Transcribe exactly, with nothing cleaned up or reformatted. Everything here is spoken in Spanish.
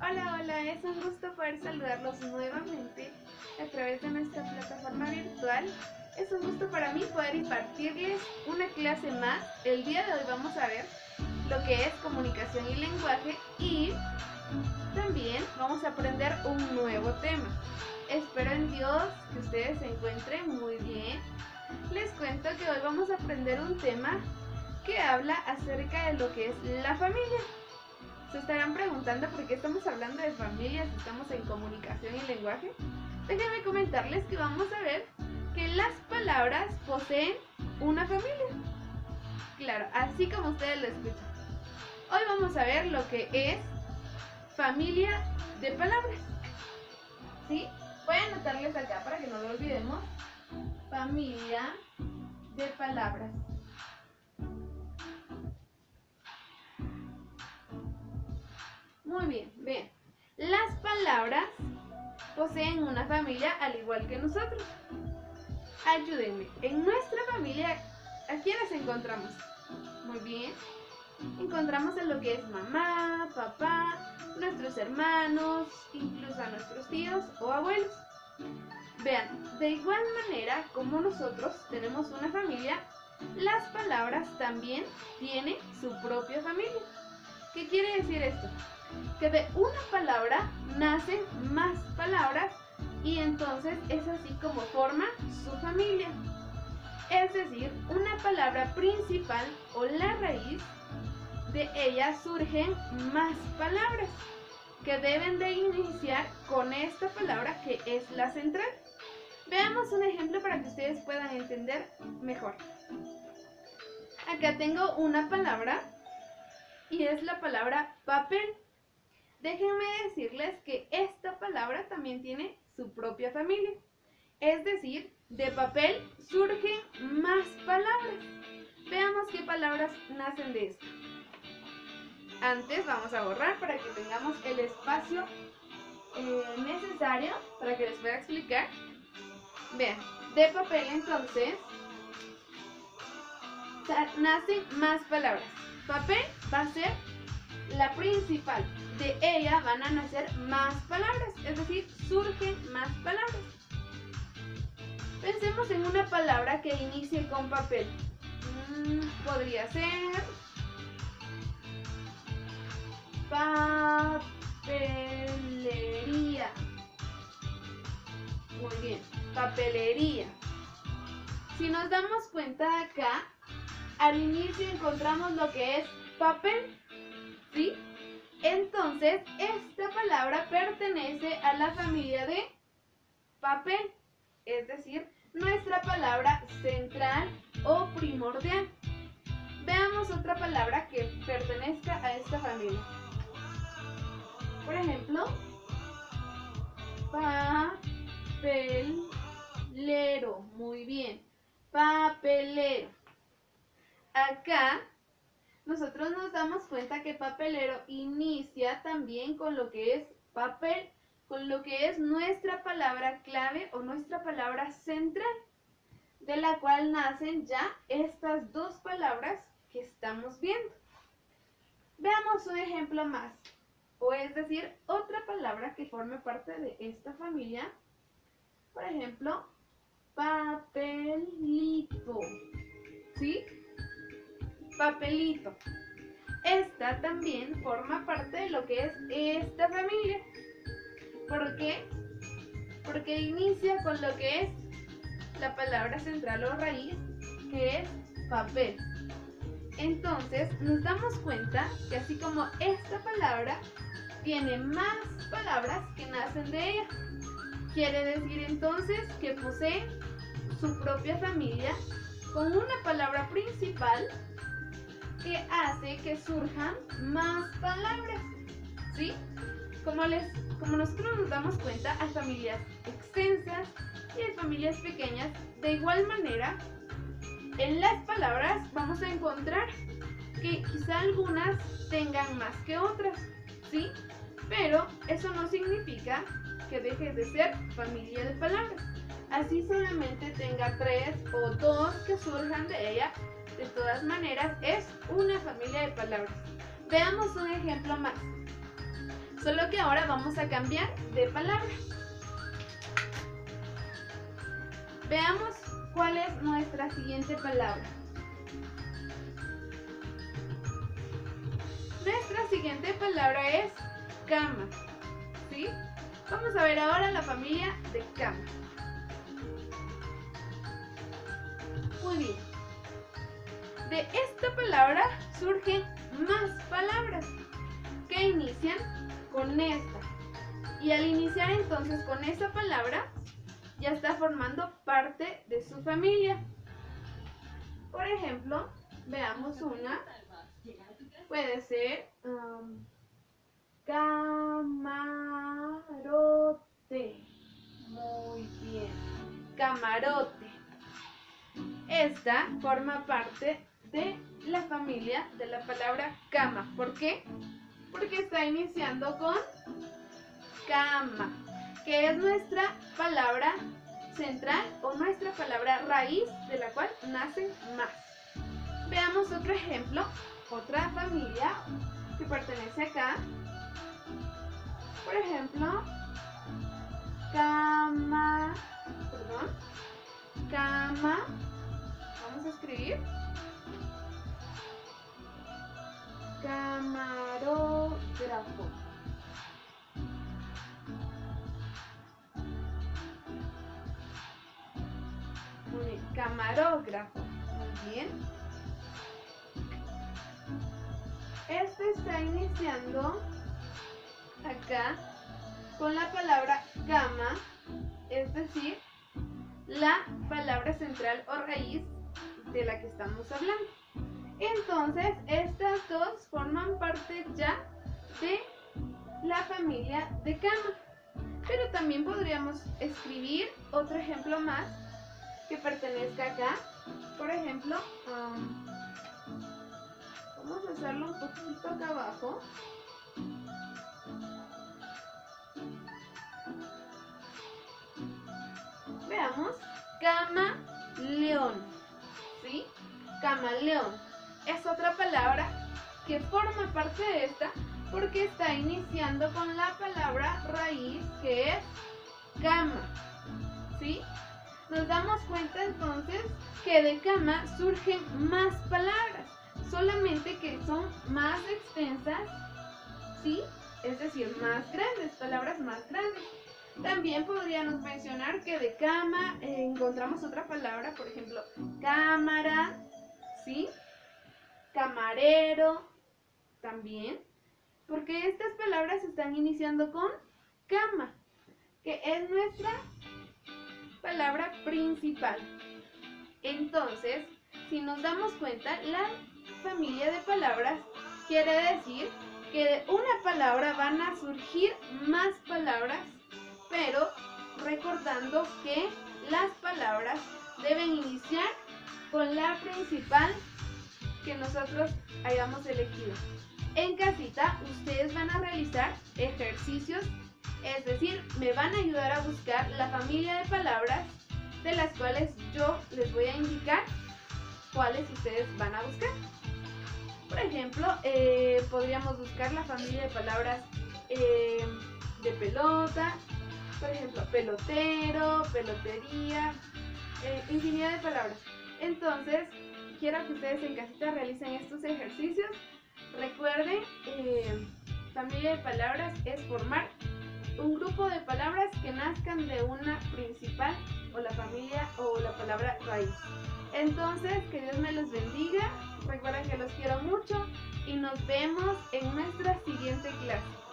Hola, hola, es un gusto poder saludarlos nuevamente a través de nuestra plataforma virtual. Es un gusto para mí poder impartirles una clase más. El día de hoy vamos a ver lo que es comunicación y lenguaje y también vamos a aprender un nuevo tema. Espero en Dios que ustedes se encuentren muy bien. Les cuento que hoy vamos a aprender un tema que habla acerca de lo que es la familia. Se estarán preguntando por qué estamos hablando de familia si estamos en comunicación y lenguaje. Déjenme comentarles que vamos a ver que las palabras poseen una familia. Claro, así como ustedes lo escuchan. Hoy vamos a ver lo que es familia de palabras. ¿Sí? Voy a anotarles acá para que no lo olvidemos. Familia de palabras. Muy bien, bien. Las palabras poseen una familia al igual que nosotros. Ayúdenme. En nuestra familia, ¿a quiénes encontramos? Muy bien. Encontramos a lo que es mamá, papá, nuestros hermanos, incluso a nuestros tíos o abuelos. Vean, de igual manera como nosotros tenemos una familia, las palabras también tienen su propia familia. ¿Qué quiere decir esto? Que de una palabra nacen más palabras y entonces es así como forma su familia. Es decir, una palabra principal o la raíz, de ella surgen más palabras que deben de iniciar con esta palabra que es la central. Veamos un ejemplo para que ustedes puedan entender mejor. Acá tengo una palabra y es la palabra papel. Déjenme decirles que esta palabra también tiene su propia familia. Es decir, de papel surgen más palabras. Veamos qué palabras nacen de esto. Antes vamos a borrar para que tengamos el espacio eh, necesario para que les pueda explicar. Vean, de papel entonces nacen más palabras. Papel va a ser la principal. De ella van a nacer más palabras, es decir, surgen más palabras. Pensemos en una palabra que inicie con papel. Mm, podría ser papelería. Muy bien, papelería. Si nos damos cuenta acá, al inicio encontramos lo que es papel, ¿sí? Entonces, esta palabra pertenece a la familia de papel, es decir, nuestra palabra central o primordial. Veamos otra palabra que pertenezca a esta familia. Por ejemplo, papelero. Muy bien, papelero. Acá nosotros nos damos cuenta que papelero inicia también con lo que es papel, con lo que es nuestra palabra clave o nuestra palabra central, de la cual nacen ya estas dos palabras que estamos viendo. Veamos un ejemplo más, o es decir, otra palabra que forme parte de esta familia. Por ejemplo, papelito, ¿sí? Papelito. Esta también forma parte de lo que es esta familia. ¿Por qué? Porque inicia con lo que es la palabra central o raíz, que es papel. Entonces nos damos cuenta que así como esta palabra tiene más palabras que nacen de ella. Quiere decir entonces que posee su propia familia con una palabra principal que hace que surjan más palabras, ¿sí? Como, les, como nosotros nos damos cuenta, hay familias extensas y hay familias pequeñas. De igual manera, en las palabras vamos a encontrar que quizá algunas tengan más que otras, ¿sí? Pero eso no significa que deje de ser familia de palabras. Así solamente tenga tres o dos que surjan de ella, de todas maneras es una familia de palabras. Veamos un ejemplo más. solo que ahora vamos a cambiar de palabra. Veamos cuál es nuestra siguiente palabra. Nuestra siguiente palabra es cama, ¿sí? Vamos a ver ahora la familia de cama. Muy bien. De esta palabra surgen más palabras que inician con esta. Y al iniciar entonces con esa palabra, ya está formando parte de su familia. Por ejemplo, veamos una. Puede ser um, camarote. Muy bien. Camarote. Esta forma parte de la familia de la palabra cama. ¿Por qué? Porque está iniciando con cama, que es nuestra palabra central o nuestra palabra raíz de la cual nacen más. Veamos otro ejemplo, otra familia que pertenece acá. Por ejemplo, cama, perdón, cama, vamos a escribir camarógrafo. Muy bien, camarógrafo. Muy bien. Este está iniciando acá con la palabra cama, es decir, la palabra central o raíz de la que estamos hablando. Entonces, estas dos forman parte ya de la familia de cama. Pero también podríamos escribir otro ejemplo más que pertenezca acá. Por ejemplo, um, vamos a hacerlo un poquito acá abajo. Veamos, camaleón, ¿sí? Camaleón es otra palabra que forma parte de esta porque está iniciando con la palabra raíz que es cama, ¿sí? Nos damos cuenta entonces que de cama surgen más palabras, solamente que son más extensas, ¿sí? Es decir, más grandes, palabras más grandes. También podríamos mencionar que de cama eh, encontramos otra palabra, por ejemplo, cámara, ¿sí? Camarero, también, porque estas palabras están iniciando con cama, que es nuestra palabra principal. Entonces, si nos damos cuenta, la familia de palabras quiere decir que de una palabra van a surgir más palabras, pero recordando que las palabras deben iniciar con la principal que nosotros hayamos elegido. En casita ustedes van a realizar ejercicios, es decir, me van a ayudar a buscar la familia de palabras de las cuales yo les voy a indicar cuáles ustedes van a buscar. Por ejemplo, eh, podríamos buscar la familia de palabras eh, de pelota, por ejemplo, pelotero, pelotería, eh, infinidad de palabras. Entonces, quiero que ustedes en casita realicen estos ejercicios. Recuerden, eh, familia de palabras es formar un grupo de palabras que nazcan de una principal o la familia o la palabra raíz. Entonces, que Dios me los bendiga. Recuerden que los quiero mucho y nos vemos en nuestra siguiente clase.